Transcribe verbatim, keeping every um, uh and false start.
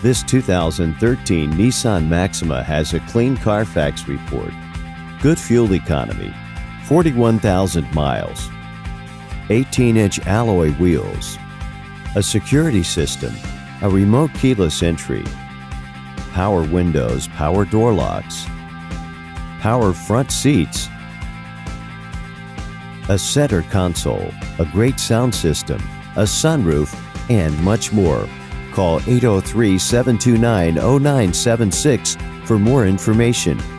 This two thousand thirteen Nissan Maxima has a clean Car Fax report, good fuel economy, forty-one thousand miles, eighteen inch alloy wheels, a security system, a remote keyless entry, power windows, power door locks, power front seats, a center console, a great sound system, a sunroof, and much more. Call eight oh three, seven two nine, oh nine seven six for more information